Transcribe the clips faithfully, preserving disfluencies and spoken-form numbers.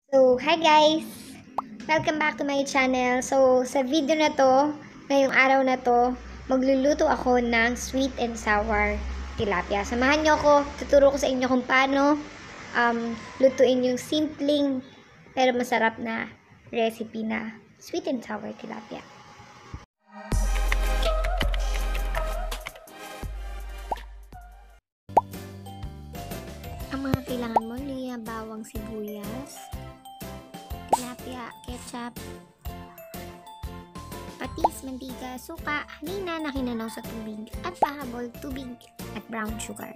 So, hi guys! Welcome back to my channel. So, sa video na to, ngayong araw na to, magluluto ako ng sweet and sour tilapia. Samahan nyo ako, tuturo ko sa inyo kung paano um, lutuin yung simpleng pero masarap na recipe na sweet and sour tilapia. Ang mga kailangan mo, liya, bawang, sibuyas, tilapia, ketchup, patis, mantika, suka, halina na kinanaw sa tubig, at pahabol, tubig, at brown sugar.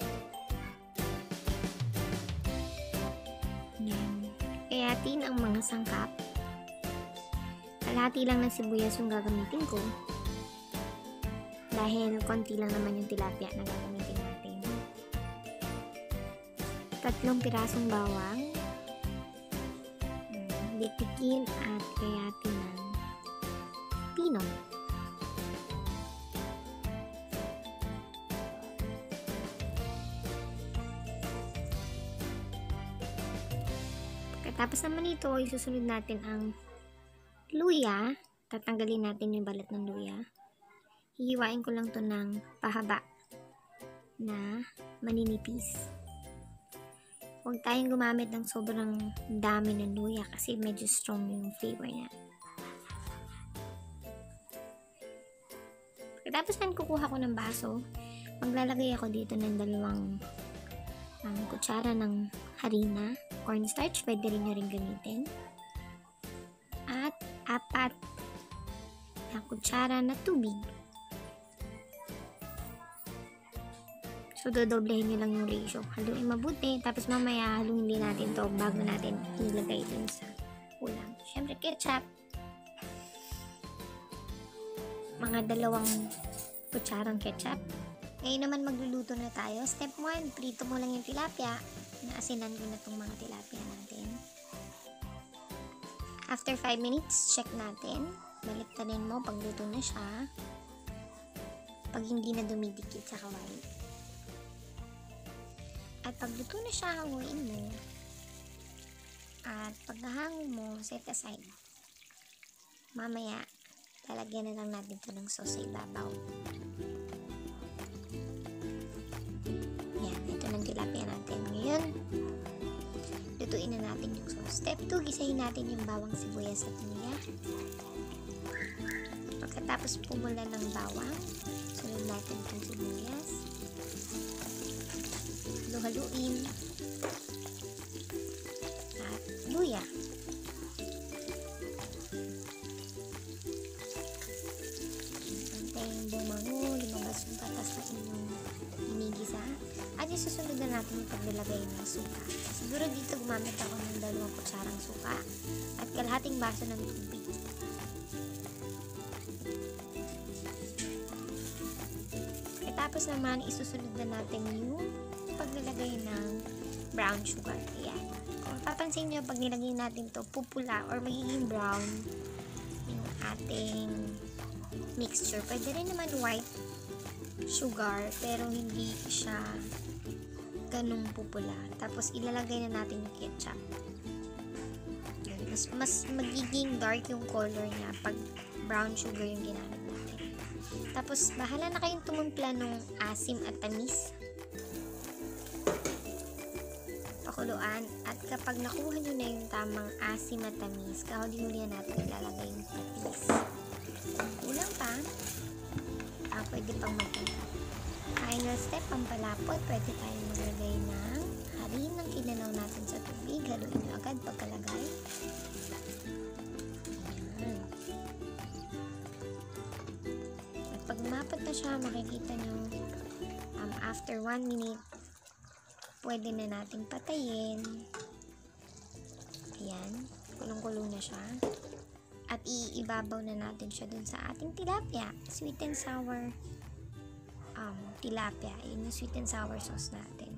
Yan. Kayatin ang mga sangkap. Kalahati lang ng sibuyas yung gagamitin ko. Dahil konti lang naman yung tilapia na gagamitin natin. Tatlong pirasong bawang. Litikin at kayatin ng pino. Pagkatapos naman ito, isusunod natin ang luya. Tatanggalin natin yung balat ng luya. Hihiwain ko lang to ng pahaba na maninipis. Huwag tayong gumamit ng sobrang dami ng luya kasi medyo strong yung flavor niya. Tapos nan kukuha ko ng baso, maglalagay ako dito ng dalawang um, kutsara ng harina, cornstarch, pwede rin nyo rin gamitin. At apat na kutsara na tubig. So, dodoblehin nyo lang yung ratio. Haluin mabuti. Tapos mamaya, haluin din natin to bago natin ilagay dun sa ulam. Siyempre, ketchup. Mga dalawang kutsarang ketchup. Ngayon naman magluluto na tayo. Step one, prito mo lang yung tilapia. Naasinan ko na itong mga tilapia natin. After five minutes, check natin. Baliktarin mo pag luto na siya. Pag hindi na dumidikit sa kawali. At pag luto na siya, hanguin mo. At pag nahango mo, set aside. Mamaya, lalagyan na lang natin ito ng sauce sa ibabaw. Yan, ito ng tilapia natin. Ngayon, lutuin na natin yung sauce. Step two, gisahin natin yung bawang, sibuyas at luya. Pagkatapos pumula ng bawang, sunod natin itong sibuyas. Haluin at luya. Antayin bumango, lumabas yung patas na inyong inigisa. At isusunod na natin yung paglalagay ng suka. Siguro dito gumamit ako ng dalawang kutsarang suka at kalahating baso ng tubig. Tapos naman isusunod na natin yung paglalagay ng brown sugar. Ayan. Kung papansin nyo, pag nilagay natin to pupula or magiging brown yung ating mixture. Pwede rin naman white sugar pero hindi siya ganung pupula. Tapos ilalagay na natin yung ketchup. Ayan. Mas, mas magiging dark yung color niya pag brown sugar yung ginamit natin. Tapos bahala na kayong tumumpla ng asim at tamis. Pakuluan, at kapag nakuha nyo na yung tamang asim at tamis, kahuli-hulihan natin ilalagay yung patis. Kulang pa, ah, pwede pang magtangkap. Final step, ang palapot, pwede tayong maglagay ng harinang kinanaw natin sa tubig. Haluin nyo agad pagkalagay. Ayan. At pag umapot na siya, makikita nyo, um, after one minute, pwede na nating patayin. Ayan. Kulong-kulong na siya. At iibabaw na natin siya dun sa ating tilapia. Sweet and sour um, tilapia. Yun yung sweet and sour sauce natin.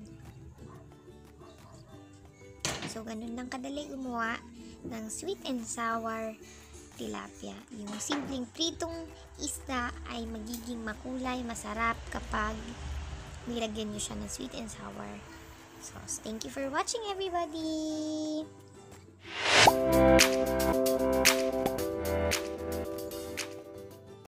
So, ganun lang kadali gumawa ng sweet and sour tilapia. Yung simpleng pritong isda ay magiging makulay, masarap kapag nilagyan nyo siya ng sweet and sour sauce. Thank you for watching, everybody!